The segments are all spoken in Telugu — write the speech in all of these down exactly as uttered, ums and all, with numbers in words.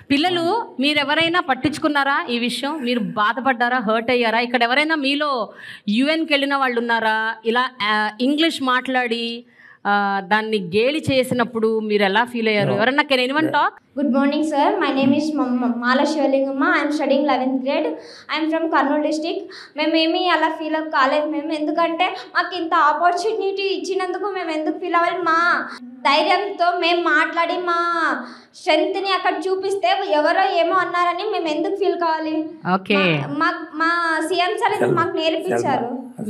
పిల్లలు మీరెవరైనా పట్టించుకున్నారా ఈ విషయం? మీరు బాధపడ్డారా, హర్ట్ అయ్యారా? ఇక్కడ ఎవరైనా మీలో యూఎన్కి వెళ్ళిన వాళ్ళు ఉన్నారా? ఇలా ఇంగ్లీష్ మాట్లాడి దాన్ని గేలి చేసినప్పుడు మీరు ఎలా ఫీల్ అయ్యారు? ఎవరన్నా can anyone talk? Good morning, sir. My name is Mala Shivalingama. I am studying eleventh grade. I am from Kurnool district. మేమేమి అలా ఫీల్ కాలేదు. మేము ఎందుకంటే మాకు ఇంత ఆపర్చునిటీ ఇచ్చినందుకు మేము ఎందుకు ఫీల్ అవ్వాలి? మా ధైర్యంతో మేము మాట్లాడి మా స్ట్రెంత్ని అక్కడ చూపిస్తే ఎవరో ఏమో అన్నారని మేము ఎందుకు ఫీల్ కావాలి? ఓకే, మా మా సీఎం సార్ ఇది మాకు నేర్పించారు.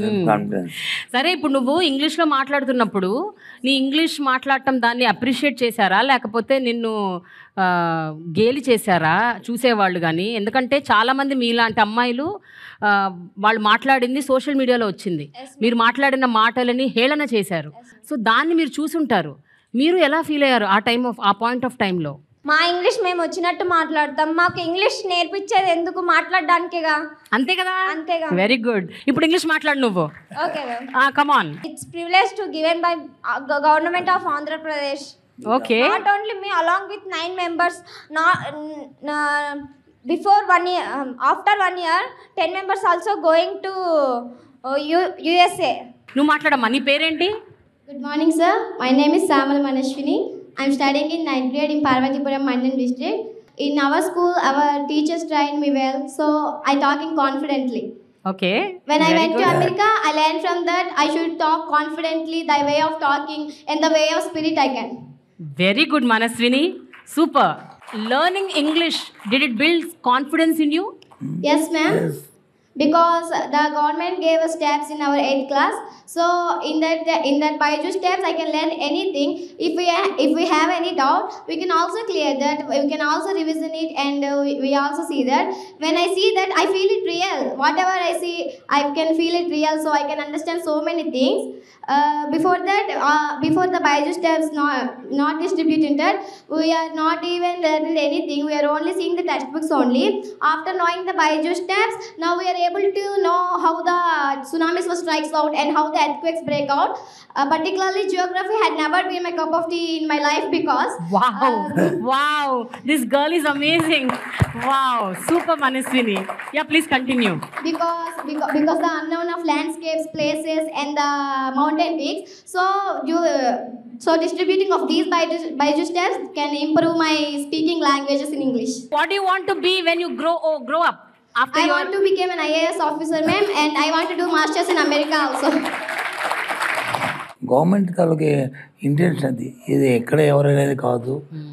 సరే, ఇప్పుడు నువ్వు ఇంగ్లీష్లో మాట్లాడుతున్నప్పుడు నీ ఇంగ్లీష్ మాట్లాడటం దాన్ని అప్రిషియేట్ చేశారా, లేకపోతే నిన్ను గేలి చేశారా చూసేవాళ్ళు? కానీ ఎందుకంటే చాలామంది మీలాంటి అమ్మాయిలు వాళ్ళు మాట్లాడింది సోషల్ మీడియాలో వచ్చింది, మీరు మాట్లాడిన మాటలని హేళన చేశారు. సో దాన్ని మీరు చూసుంటారు. మీరు ఎలా ఫీల్ అయ్యారు ఆ టైం ఆఫ్ ఆ పాయింట్ ఆఫ్ టైంలో? మా ఇంగ్లీష్ మేము వచ్చినట్టు మాట్లాడతాం. మాకు ఇంగ్లీష్ నేర్పించేది ఎందుకు? మాట్లాడడానికిగా. అంతే కదా? అంతేగా. Very good. ఇప్పుడు ఇంగ్లీష్ మాట్లాడు నువ్వు. Okay, come on. It's privilege to given by government of Andhra Pradesh. Okay. Not only me, along with nine members. Not uh, before one year, um, after one year, ten members also going to uh, U- U S A. నువ్వు మాట్లాడమ్మా, నీ పేరేంటి? Good morning, sir. My name is Samal Manashwini. I am studying in ninth grade in Parvatipuram Mandal district. In our school, our teachers trained me well, so I talking confidently. Okay. When Very I went good. to America, I learned from that I should talk confidently, the way of talking and the way of spirit I can. Very good, Manaswini. Super. Learning English, did it build confidence in you? Yes, ma'am. Yes. Because the government gave us tabs in our eighth class, so in that in that Byju's tabs I can learn anything. If we ha- if we have any doubt, we can also clear that. We can also revision it, and uh, we, we also see that. When I see that, I feel it real. Whatever I see, I can feel it real, so I can understand so many things. Uh, before that, uh, before the Byju's tabs not not distributed, we are not even learning anything. We are only seeing the textbooks only. After knowing the Byju's tabs, now we are able to know how the tsunamis was strikes out and how the earthquakes break out. Uh, particularly geography had never been my cup of tea in my life because wow uh, wow this girl is amazing. Wow, super, Manaswini. Yeah, please continue. because because because the unknown of landscapes, places, and the mountain peaks. So you uh, so distributing of these Byju's tabs can improve my speaking languages in English. What do you want to be when you grow oh, grow up? After I your... want to become an I A S officer, ma'am, and I want to do masters in America also. Government తాలూకు ఇంటెన్షన్ అది, ఇది ఎక్కడ ఎవరనేది కాదు.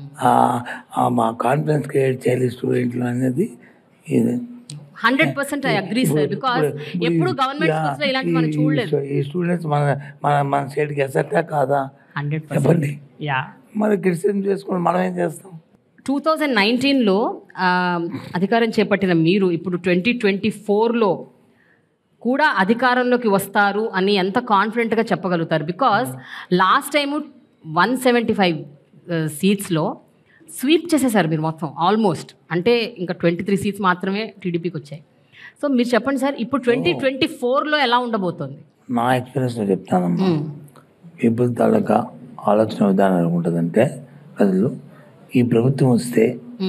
మా కాన్ఫిడెన్స్ క్రియేట్ చేయాలి స్టూడెంట్లు అనేది ఇది. Hundred percent I agree sir. Because ఎప్పుడు గవర్నమెంట్ స్కూల్స్ లో ఇలాంటి మనం చూడలేదు. ఈ స్టూడెంట్స్ మన మన మన స్టేట్కి ఎసెట్టా కాదా? హండ్రెడ్ చెప్పండి. యా, మరి క్రిటిసిజం చేసుకుని మనం ఏం చేస్తాం? టూ థౌజండ్ నైన్టీన్లో అధికారం చేపట్టిన మీరు ఇప్పుడు ట్వంటీ ట్వంటీ ఫోర్లో కూడా అధికారంలోకి వస్తారు అని ఎంత కాన్ఫిడెంట్గా చెప్పగలుగుతారు? Because last time one seventy five సీట్స్లో స్వీప్ చేసేసారు మీరు మొత్తం ఆల్మోస్ట్. అంటే ఇంకా ట్వంటీ త్రీ సీట్స్ మాత్రమే టీడీపీకి వచ్చాయి. సో మీరు చెప్పండి సార్, ఇప్పుడు ట్వంటీ ట్వంటీ ఫోర్లో ఎలా ఉండబోతోంది? నా ఎక్స్పీరియన్స్లో చెప్తానమ్మా. పీపుల్ తాలూకా ఆలోచన విధానం ఎలాగుంటుందంటే, ప్రజలు ఈ ప్రభుత్వం వస్తే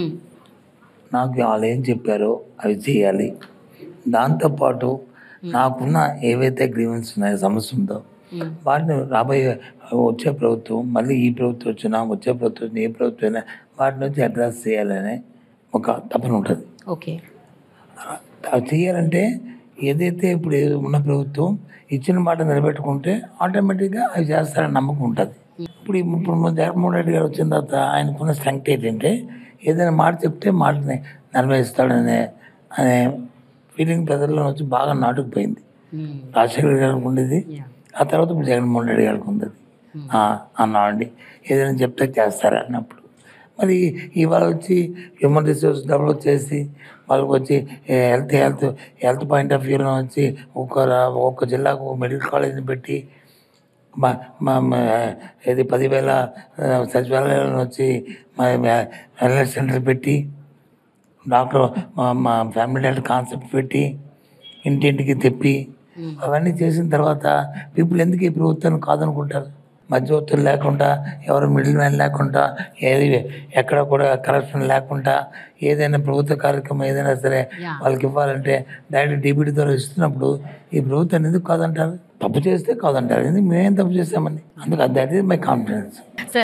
నాకు వాళ్ళు ఏం చెప్పారో అవి చేయాలి, దాంతోపాటు నాకున్న ఏవైతే గ్రీవెన్స్ ఉన్నాయో, సమస్య ఉందో వాటిని రాబోయే వచ్చే ప్రభుత్వం, మళ్ళీ ఈ ప్రభుత్వం వచ్చినా వచ్చే ప్రభుత్వం వచ్చినా ఏ ప్రభుత్వం అయినా వాటి నుంచి అడ్రస్ చేయాలనే ఒక తపన ఉంటుంది. ఓకే, అవి చేయాలంటే ఏదైతే ఇప్పుడు ఉన్న ప్రభుత్వం ఇచ్చిన మాట నిలబెట్టుకుంటే ఆటోమేటిక్గా అవి చేస్తారని నమ్మకం ఉంటుంది. ఇప్పుడు ఇప్పుడు జగన్మోహన్ రెడ్డి గారు వచ్చిన తర్వాత ఆయనకున్న స్ట్రెంగ్త్ ఏంటంటే ఏదైనా మాట చెప్తే మాటని నెరవేరుస్తాడనే అనే ఫీలింగ్ ప్రజల్లో వచ్చి బాగా నాటుకుపోయింది. రాజశేఖర్ గారికి ఉండేది, ఆ తర్వాత ఇప్పుడు జగన్మోహన్ రెడ్డి గారికి ఉంది. అన్నామండి ఏదైనా చెప్తే చేస్తారు అన్నప్పుడు. మరి ఇవాళ వచ్చి హ్యూమన్ రిసోర్స్ డెవలప్ చేసి వాళ్ళకి వచ్చి health health health point of వ్యూలో వచ్చి ఒక ఒక్క జిల్లాకు మెడికల్ కాలేజీని పెట్టి మా మా ఇది పదివేల సచివాలయాలను వచ్చి మా వెల్నెస్ సెంటర్ పెట్టి డాక్టర్ మా ఫ్యామిలీ హెల్త్ కాన్సెప్ట్ పెట్టి ఇంటింటికి తెప్పి అవన్నీ చేసిన తర్వాత పీపుల్ ఎందుకు ఈ ప్రభుత్వాన్ని కాదనుకుంటారు? మధ్యవర్తులు లేకుండా, ఎవరు మిడిల్ మ్యాన్ లేకుండా, ఏది ఎక్కడ కూడా కరప్షన్ లేకుండా ఏదైనా ప్రభుత్వ కార్యక్రమం ఏదైనా సరే Yeah. వాళ్ళకి ఇవ్వాలంటే డైరెక్ట్ డీబీటీ ద్వారా ఇస్తున్నప్పుడు ఈ ప్రభుత్వం ఎందుకు కాదంటారు? తప్పు చేస్తే కాదంటారు. ఎందుకు మేమేం తప్పు చేస్తామని? అందుకు దట్ ఈస్ మై కాన్ఫిడెన్స్.